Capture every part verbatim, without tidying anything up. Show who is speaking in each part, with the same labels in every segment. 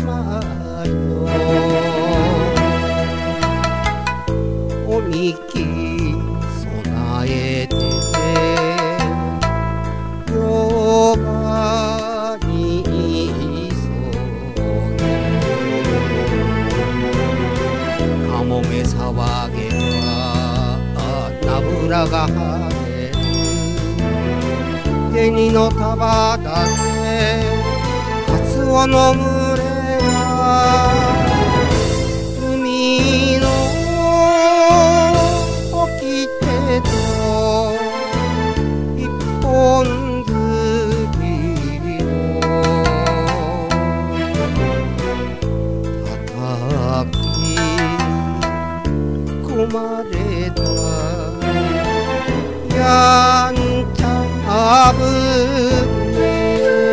Speaker 1: 様よおみき備えて夜場に急げかもめ騒げばなぶらが晴れる銭の束だねカツオの群れが海の掟と一本釣りを叩き込まれたやんちゃぶ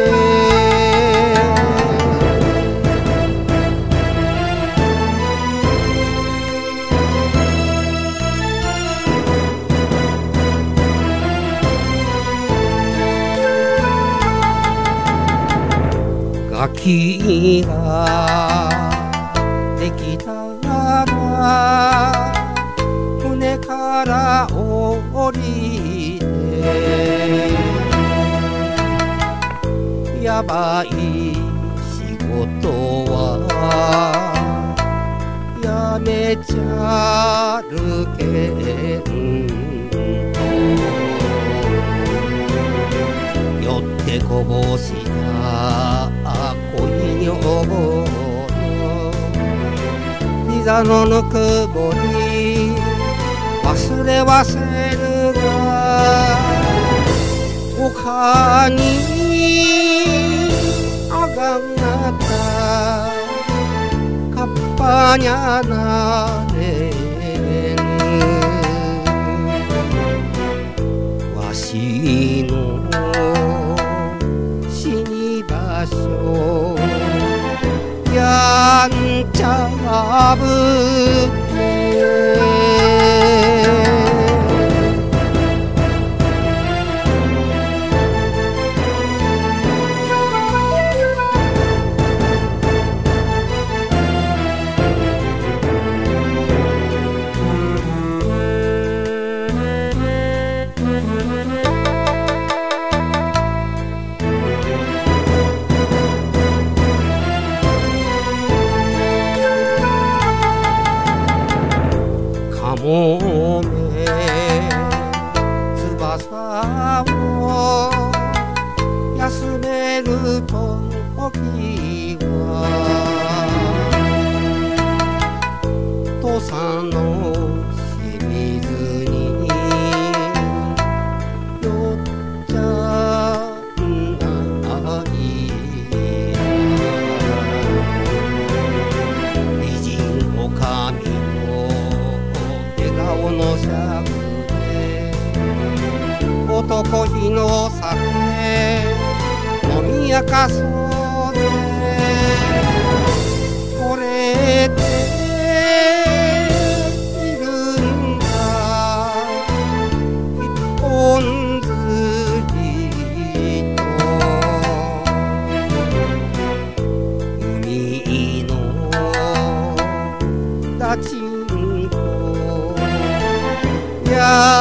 Speaker 1: ガキができたら船から降りてやばい仕事はやめちゃるけんと酔ってこぼした恋女房の膝のぬくもり忘れはせぬが丘にあがったカッパにゃなれぬわしの死に場所やんちゃぶかもめ翼を休める時は土佐の清水に寄っちゃない美人おかみ顔の尺で男火の酒飲み明かそうで惚れているんだ一本釣りと海のダチンコや